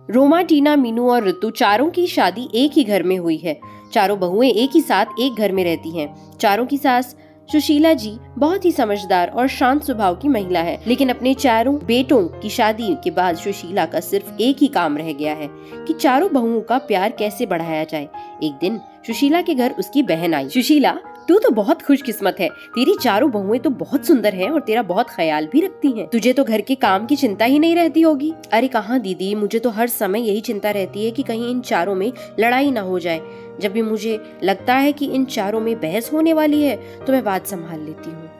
रोमा, टीना, मीनू और ऋतु चारों की शादी एक ही घर में हुई है। चारों बहुएं एक ही साथ एक घर में रहती हैं। चारों की सास सुशीला जी बहुत ही समझदार और शांत स्वभाव की महिला है, लेकिन अपने चारों बेटों की शादी के बाद सुशीला का सिर्फ एक ही काम रह गया है कि चारों बहुओं का प्यार कैसे बढ़ाया जाए। एक दिन सुशीला के घर उसकी बहन आई। सुशीला, तू तो बहुत खुशकिस्मत है, तेरी चारों बहुएं तो बहुत सुंदर हैं और तेरा बहुत ख्याल भी रखती हैं। तुझे तो घर के काम की चिंता ही नहीं रहती होगी। अरे कहाँ दीदी, मुझे तो हर समय यही चिंता रहती है कि कहीं इन चारों में लड़ाई ना हो जाए। जब भी मुझे लगता है कि इन चारों में बहस होने वाली है तो मैं बात संभाल लेती हूँ।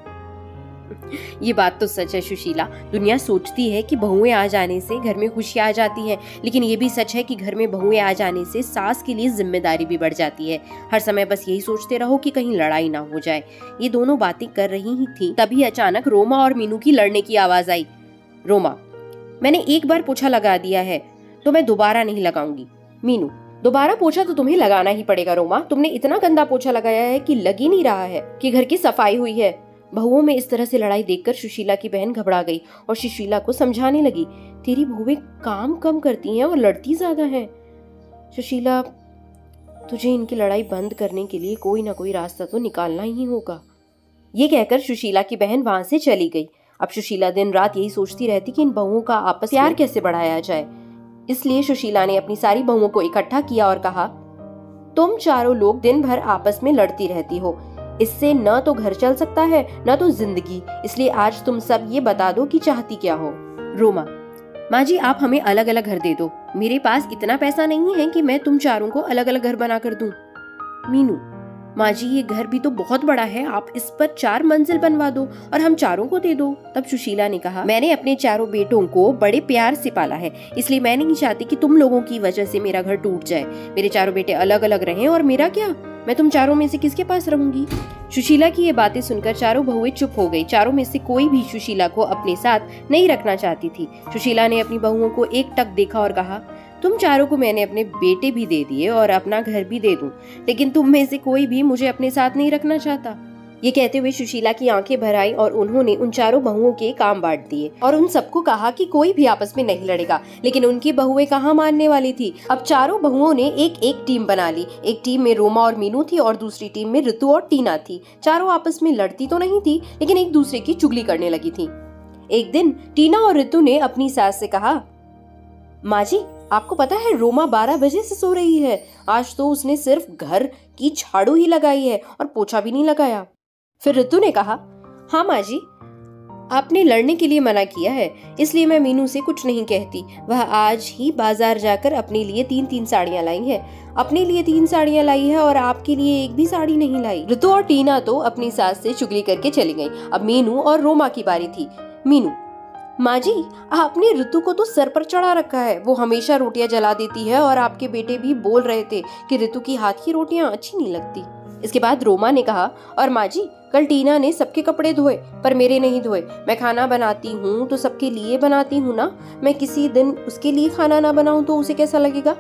ये बात तो सच है सुशीला, दुनिया सोचती है कि बहुएं आ जाने से घर में खुशियां आ जाती हैं, लेकिन ये भी सच है कि घर में बहुएं आ जाने से सास के लिए जिम्मेदारी भी बढ़ जाती है। हर समय बस यही सोचते रहो कि कहीं लड़ाई ना हो जाए। ये दोनों बातें कर रही ही थी, तभी अचानक रोमा और मीनू की लड़ने की आवाज आई। रोमा, मैंने एक बार पोछा लगा दिया है तो मैं दोबारा नहीं लगाऊंगी। मीनू, दोबारा पोछा तो तुम्हें लगाना ही पड़ेगा रोमा, तुमने इतना गंदा पोछा लगाया है कि लग ही नहीं रहा है कि घर की सफाई हुई है। बहुओं में इस तरह से लड़ाई देखकर सुशीला की बहन घबरा गई और सुशीला को समझाने लगी, तेरी बहुएं काम कम करती हैं और लड़ती ज्यादा हैं। सुशीला, तुझे इनकी लड़ाई बंद करने के लिए कोई ना कोई रास्ता तो निकालना ही होगा। ये कहकर सुशीला की बहन वहां से चली गई। अब सुशीला दिन रात यही सोचती रहती कि इन बहुओं का आपस प्यार कैसे बढ़ाया जाए। इसलिए सुशीला ने अपनी सारी बहुओं को इकट्ठा किया और कहा, तुम चारों लोग दिन भर आपस में लड़ती रहती हो, इससे न तो घर चल सकता है न तो जिंदगी। इसलिए आज तुम सब ये बता दो कि चाहती क्या हो। रोमा, माँ जी आप हमें अलग अलग घर दे दो, मेरे पास इतना पैसा नहीं है कि मैं तुम चारों को अलग अलग घर बना कर दूं। मीनू, माँ जी ये घर भी तो बहुत बड़ा है, आप इस पर 4 मंजिल बनवा दो और हम चारों को दे दो। तब सुशीला ने कहा, मैंने अपने चारों बेटों को बड़े प्यार से पाला है, इसलिए मैं नहीं चाहती कि तुम लोगों की वजह से मेरा घर टूट जाए। मेरे चारों बेटे अलग अलग रहें और मेरा क्या, मैं तुम चारों में से किसके पास रहूंगी। सुशीला की ये बातें सुनकर चारों बहुएं चुप हो गई। चारों में से कोई भी सुशीला को अपने साथ नहीं रखना चाहती थी। सुशीला ने अपनी बहुओं को एक टक देखा और कहा, तुम चारों को मैंने अपने बेटे भी दे दिए और अपना घर भी दे दूं, लेकिन तुम में से कोई भी मुझे अपने साथ नहीं रखना चाहता। ये कहते हुए सुशीला की आंखें भर आई और उन्होंने उन चारों बहुओं के काम बांट दिए और उन सबको कहा कि कोई भी आपस में नहीं लड़ेगा, लेकिन उनकी बहुएं कहाँ मानने वाली थी। अब चारों बहुओं ने एक एक टीम बना ली। एक टीम में रोमा और मीनू थी और दूसरी टीम में ऋतु और टीना थी। चारों आपस में लड़ती तो नहीं थी, लेकिन एक दूसरे की चुगली करने लगी थी। एक दिन टीना और ऋतु ने अपनी सास से कहा, माँ जी आपको पता है रोमा 12 बजे से सो रही है, आज तो उसने सिर्फ घर की झाड़ू ही लगाई है और पोछा भी नहीं लगाया। फिर ऋतु ने कहा, हाँ माँ जी आपने लड़ने के लिए मना किया है, इसलिए मैं मीनू से कुछ नहीं कहती। वह आज ही बाजार जाकर अपने लिए 3-3 साड़ियाँ लाई है, अपने लिए 3 साड़ियाँ लाई है और आपके लिए एक भी साड़ी नहीं लाई। ऋतु और टीना तो अपनी सास से चुगली करके चली गई। अब मीनू और रोमा की बारी थी। मीनू, माँ जी आपने ऋतु को तो सर पर चढ़ा रखा है, वो हमेशा रोटियां जला देती है और आपके बेटे भी बोल रहे थे कि ऋतु की हाथ की रोटियां अच्छी नहीं लगती। इसके बाद रोमा ने कहा, और माँ जी कल टीना ने सबके कपड़े धोए पर मेरे नहीं धोए। मैं खाना बनाती हूँ तो सबके लिए बनाती हूँ ना, मैं किसी दिन उसके लिए खाना ना बनाऊं तो उसे कैसा लगेगा।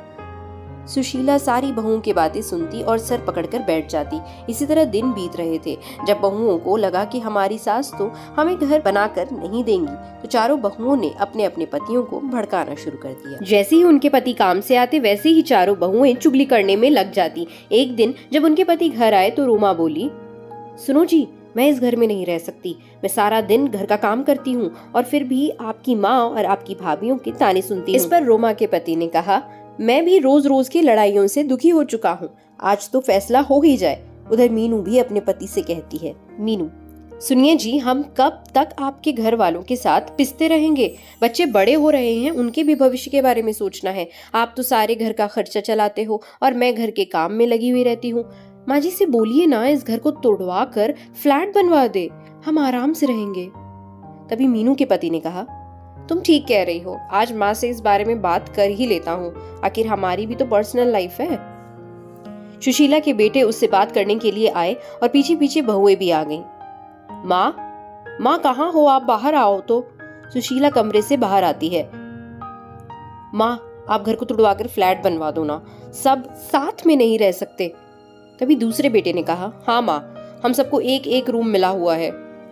सुशीला सारी बहुओं की बातें सुनती और सर पकड़कर बैठ जाती। इसी तरह दिन बीत रहे थे। जब बहुओं को लगा कि हमारी सास तो हमें घर बनाकर नहीं देंगी, तो चारों बहुओं ने अपने अपने पतियों को भड़काना शुरू कर दिया। जैसे ही उनके पति काम से आते वैसे ही चारों बहुएं चुगली करने में लग जाती। एक दिन जब उनके पति घर आए तो रोमा बोली, सुनो जी मैं इस घर में नहीं रह सकती, मैं सारा दिन घर का काम करती हूँ और फिर भी आपकी माँ और आपकी भाभीयों के ताने सुनती हूँ। इस पर रोमा के पति ने कहा, मैं भी रोज रोज की लड़ाइयों से दुखी हो चुका हूँ, आज तो फैसला हो ही जाए। उधर मीनू भी अपने पति से कहती है, मीनू सुनिए जी, हम कब तक आपके घर वालों के साथ पिसते रहेंगे। बच्चे बड़े हो रहे हैं, उनके भी भविष्य के बारे में सोचना है। आप तो सारे घर का खर्चा चलाते हो और मैं घर के काम में लगी हुई रहती हूँ। माँ जी से बोलिए ना इस घर को तोड़वा कर फ्लैट बनवा दे, हम आराम से रहेंगे। तभी मीनू के पति ने कहा, तुम ठीक कह रही हो, आज माँ से इस बारे में बात कर ही लेता हूँ, आखिर हमारी भी तो पर्सनल लाइफ है। सुशीला के बेटे उससे बात करने के लिए आए और पीछे पीछे बहुएं भी आ गईं। माँ कहाँ हो आप, बाहर आओ तो। सुशीला कमरे से बाहर आती है। माँ आप घर को तुड़वा कर फ्लैट बनवा दो ना, सब साथ में नहीं रह सकते। तभी दूसरे बेटे ने कहा, हाँ माँ हम सबको एक एक रूम मिला हुआ है।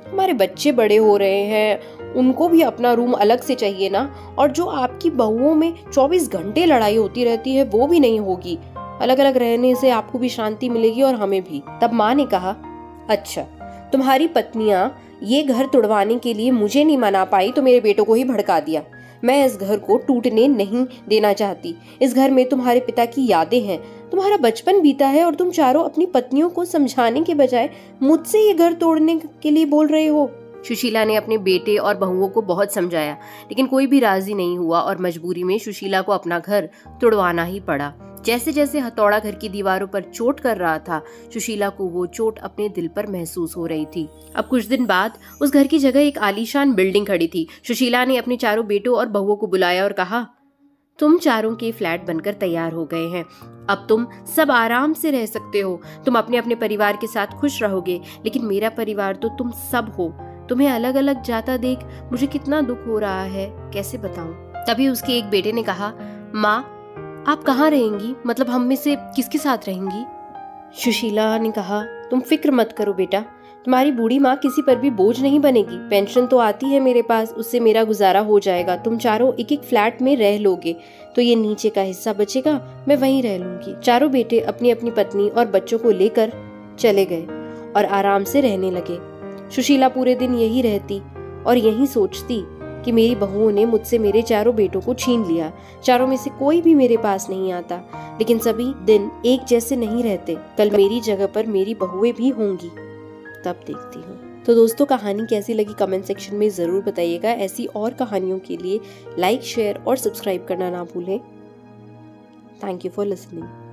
हमारे बच्चे बड़े हो रहे हैं, उनको भी अपना रूम अलग से चाहिए ना। और जो आपकी बहुओं में 24 घंटे लड़ाई होती रहती है वो भी नहीं होगी। अलग अलग रहने से आपको भी शांति मिलेगी और हमें भी। तब माँ ने कहा, अच्छा तुम्हारी पत्नियां ये घर तुड़वाने के लिए मुझे नहीं मना पाई तो मेरे बेटों को ही भड़का दिया। मैं इस घर को टूटने नहीं देना चाहती। इस घर में तुम्हारे पिता की यादें हैं, तुम्हारा बचपन बीता है और तुम चारों अपनी पत्नियों को समझाने के बजाय मुझसे ये घर तोड़ने के लिए बोल रहे हो। सुशीला ने अपने बेटे और बहुओं को बहुत समझाया, लेकिन कोई भी राजी नहीं हुआ और मजबूरी में सुशीला को अपना घर तुड़वाना ही पड़ा। जैसे जैसे हथौड़ा घर की दीवारों पर चोट कर रहा था, सुशीला को वो चोट अपने दिल पर महसूस हो रही थी। अब कुछ दिन बाद उस घर की जगह एक आलीशान बिल्डिंग खड़ी थी। सुशीला ने अपने चारों बेटों और बहुओं को बुलाया और कहा, तुम चारों के फ्लैट बनकर तैयार हो गए हैं। अब तुम सब आराम से रह सकते हो। तुम अपने अपने परिवार के साथ खुश रहोगे, लेकिन मेरा परिवार तो तुम सब हो। तुम्हें अलग अलग जाता देख मुझे कितना दुख हो रहा है, कैसे बताऊं। तभी उसके एक बेटे ने कहा, माँ आप कहाँ रहेंगी, मतलब हम में से किसके साथ रहेंगी। सुशीला ने कहा, तुम फिक्र मत करो बेटा, तुम्हारी बूढ़ी माँ किसी पर भी बोझ नहीं बनेगी। पेंशन तो आती है मेरे पास, उससे मेरा गुजारा हो जाएगा। तुम चारों एक एक फ्लैट में रह लोगे तो ये नीचे का हिस्सा बचेगा, मैं वहीं रह लूंगी। चारों बेटे अपनी अपनी पत्नी और बच्चों को लेकर चले गए और आराम से रहने लगे। सुशीला पूरे दिन यही रहती और यही सोचती कि मेरी बहुओं ने मुझसे मेरे चारों बेटों को छीन लिया। चारों में से कोई भी मेरे पास नहीं आता, लेकिन सभी दिन एक जैसे नहीं रहते। कल मेरी जगह पर मेरी बहुएं भी होंगी, तब देखती हूँ। तो दोस्तों, कहानी कैसी लगी कमेंट सेक्शन में जरूर बताइएगा। ऐसी और कहानियों के लिए लाइक, शेयर और सब्सक्राइब करना ना भूलें। Thank you for listening.